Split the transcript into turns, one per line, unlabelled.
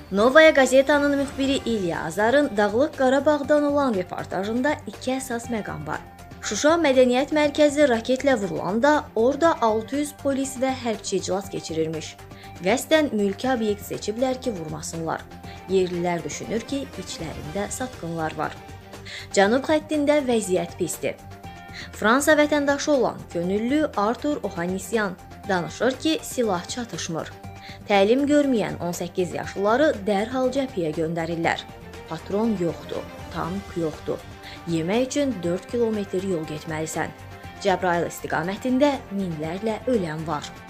Novaya Gazetanın müxbiri İlya Azarın Dağlıq Qarabağdan olan reportajında iki əsas məqam var. Şuşa Mədəniyyət Mərkəzi raketlə vurulanda orada 600 polis və hərbçi iclas keçirirmiş. Qəsdən mülki obyekt seçiblər ki, vurmasınlar. Yerlilər düşünür ki, içlərində satqınlar var. Cənub xəttində vəziyyət pisdir. Fransa vətəndaşı olan könüllü Artur Ohannisyan danışır ki, silah çatışmır. Təlim görməyən 18 yaşlıları dərhal cəbhəyə göndərirlər. Patron yoxdur, tank yoxdur. Yemək üçün 4 kilometr yol getməlisən. Cəbrayıl istiqamətində minlərlə ölən var.